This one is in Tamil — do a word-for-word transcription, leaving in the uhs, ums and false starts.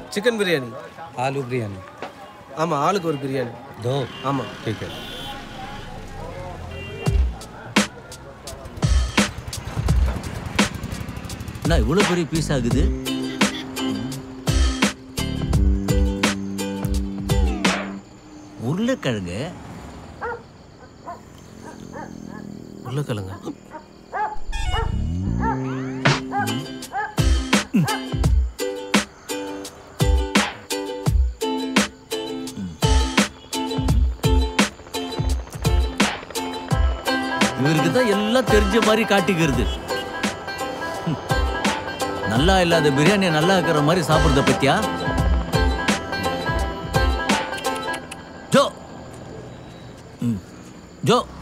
चिकन बिरयानी। आलू बिरयानी। ஆமா ஆளுக்கு ஒரு பிரியாணி। दो। ஆமா ठीक है। நான் இவ்வளவு பெரிய பீஸ் ஆகுது? உருளைக்கிழங்கு உருளைக்கிழங்கு இவருக்கு தான் எல்லாம் தெரிஞ்ச மாதிரி காட்டிக்கிறது. நல்லா இல்லாத பிரியாணி நல்லா இருக்கிற மாதிரி சாப்பிடுறத பத்தியா? Joe Joe